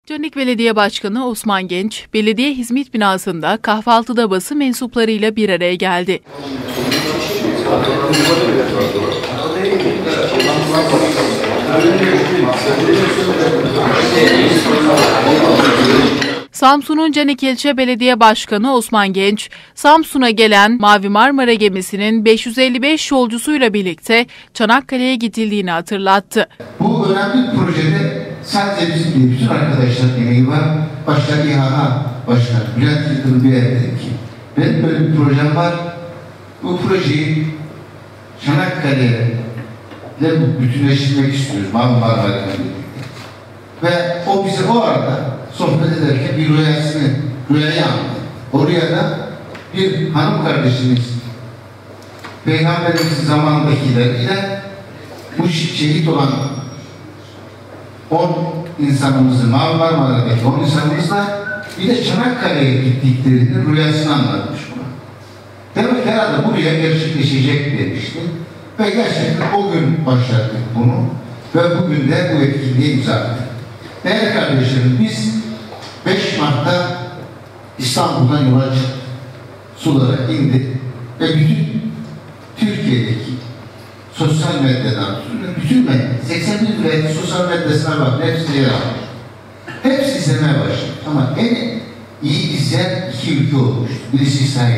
Canik Belediye Başkanı Osman Genç, belediye hizmet binasında kahvaltıda basın mensuplarıyla bir araya geldi. Samsun'un Canik İlçe Belediye Başkanı Osman Genç, Samsun'a gelen Mavi Marmara gemisinin 555 yolcusuyla birlikte Çanakkale'ye gidildiğini hatırlattı. Bu önemli projede sadece bizim değil, bütün arkadaşlar emeği var. Başta İHA Başkanı Bülent Yıldırım Bey'e dedim ki, benim böyle bir projem var. Bu projeyi Çanakkale'yle bütünleştirmek istiyoruz. Mavi Marmara'yla birlikte. Ve o bize o arada sohbet ederken bir rüyayı anlattı. O rüyada bir hanım kardeşimiz Peygamberimizin zamanındakileriyle bu şehit olan 10 insanımızın, Mavi Marmara'daki 10 insanımızla bir de Çanakkale'ye gittiklerinin rüyasını anlatmış buna. Demek herhalde bu rüya gerçekleşecek demişti. Ve gerçekten o gün başlattık bunu ve bugün de bu etkinliğe imza attık. Değerli kardeşlerim, biz 5 Mart'ta İstanbul'dan yola çıktık. Sulara indi ve bütün Türkiye'deki sosyal medyadan, bütün medya, 81 vilayet sosyal medyasına bak, hepsini yer almış. Hepsi izlemeye başladı. Ama en iyi izleyen 2 ülke olmuştu. Birisi İsrail.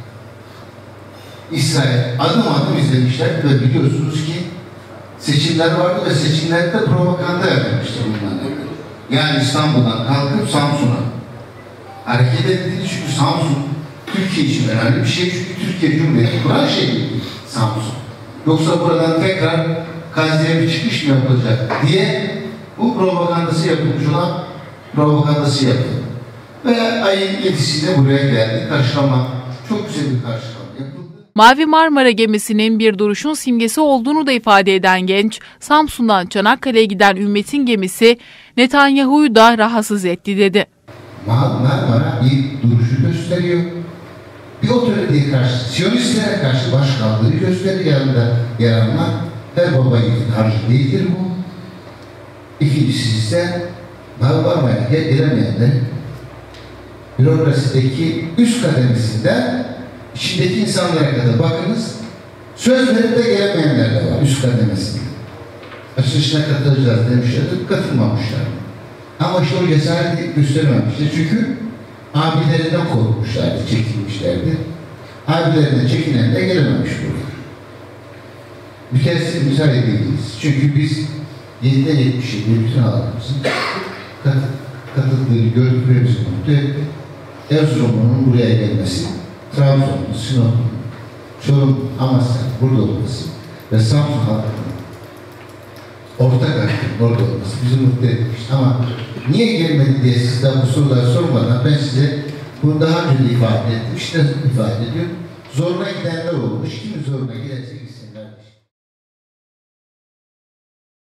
İsrail adım adım izlemişler ve biliyorsunuz ki seçimler vardı ve seçimlerde propaganda yapmıştı bunlar. Yani İstanbul'dan kalkıp Samsun'a hareket edildi çünkü Samsun Türkiye için önemli bir şey, çünkü Türkiye Cumhuriyeti kuran şey Samsun. Yoksa buradan tekrar Gazze'ye bir çıkış mı yapılacak diye bu propagandası yapılmış olan propagandası yapıldı. Ve ayın 7'sinde buraya geldi. Karşılama, çok güzel bir karşılama yapıldı. Mavi Marmara gemisinin bir duruşun simgesi olduğunu da ifade eden Genç, Samsun'dan Çanakkale'ye giden ümmetin gemisi Netanyahu'yu da rahatsız etti dedi. Mavi Marmara bir duruşu gösteriyor. Bir otoriteye karşı, Siyonistlere karşı başkaldırı gösteri yanında yer almak her baba yiğidin harcı değildir bu. İkincisi ise Mavi Marmara'ya gelemeyenler bürokrasideki üst kademesinden içindeki insanlara kadar bakınız, söz verip de gelemeyenler de var üst kademesinde. Açılışına katılacağız demişlerdi, katılmamışlar. Ama işte o cesareti göstermemişler çünkü abilerinden korkmuşlardı, çekilmişlerdi. Abilerinden çekinen de gelememiş buraya. Müteessir müsaade edildiğimiz. Çünkü biz 7'den 77'ye bütün halkımızın katıldığını gördük ve bizi mutlu etti. Erzurum'un buraya gelmesi, Trabzon'un, Sinop'un, Çorum, Amasya'nın burada olması ve Samsun halkının ortak hakkının orada olması bizi mutlu etmişti. Ama niye gelmedi diye sizden bu soruları sormadan ben size bunu daha önce de ifade ettim, işte ifade ediyorum. Zoruna gidenler olmuş, kimi zoruna giderse